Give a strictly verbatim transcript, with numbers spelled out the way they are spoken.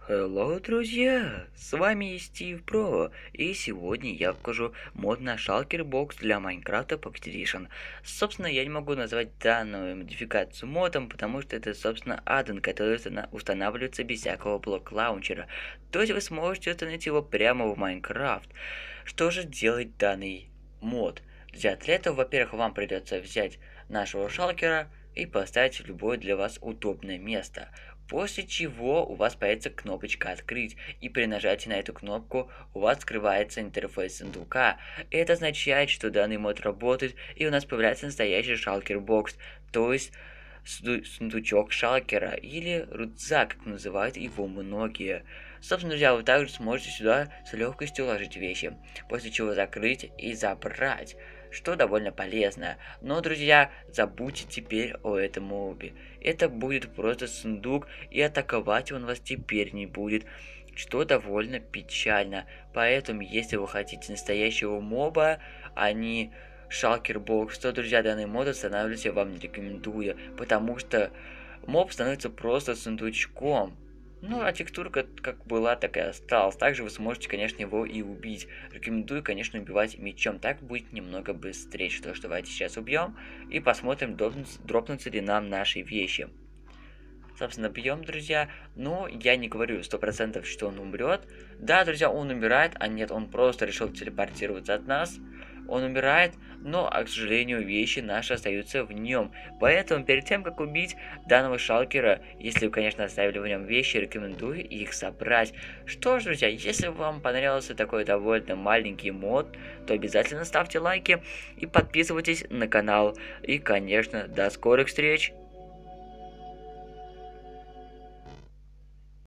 Hello, друзья! С вами Стив Про, и сегодня я покажу мод на Shulker Box для Minecraft Pocket Edition. Собственно, я не могу назвать данную модификацию модом, потому что это, собственно, аддон, который устанавливается без всякого блок-лаунчера. То есть вы сможете установить его прямо в Minecraft. Что же делает данный мод? Для этого, во-первых, вам придется взять нашего шалкера и поставить в любое для вас удобное место. После чего у вас появится кнопочка «Открыть», и при нажатии на эту кнопку у вас открывается интерфейс сундука. Это означает, что данный мод работает, и у нас появляется настоящий шалкер-бокс, то есть сундучок шалкера, или рюкзак, как называют его многие. Собственно, друзья, вы также сможете сюда с легкостью уложить вещи, после чего закрыть и забрать, что довольно полезно. Но, друзья, забудьте теперь о этом мобе. Это будет просто сундук, и атаковать он вас теперь не будет, что довольно печально. Поэтому, если вы хотите настоящего моба, а не Shulker Box, то, друзья, данный мод устанавливать я вам не рекомендую, потому что моб становится просто сундучком. Ну, а текстурка как была, так и осталась. Также вы сможете, конечно, его и убить. Рекомендую, конечно, убивать мечом. Так будет немного быстрее. Что ж, давайте сейчас убьем и посмотрим, дропнутся ли нам наши вещи. Собственно, бьем, друзья. Но я не говорю сто процентов, что он умрет. Да, друзья, он умирает, а нет, он просто решил телепортироваться от нас. Он умирает, но, к сожалению, вещи наши остаются в нем. Поэтому, перед тем, как убить данного шалкера, если вы, конечно, оставили в нем вещи, рекомендую их собрать. Что ж, друзья, если вам понравился такой довольно маленький мод, то обязательно ставьте лайки и подписывайтесь на канал. И, конечно, до скорых встреч!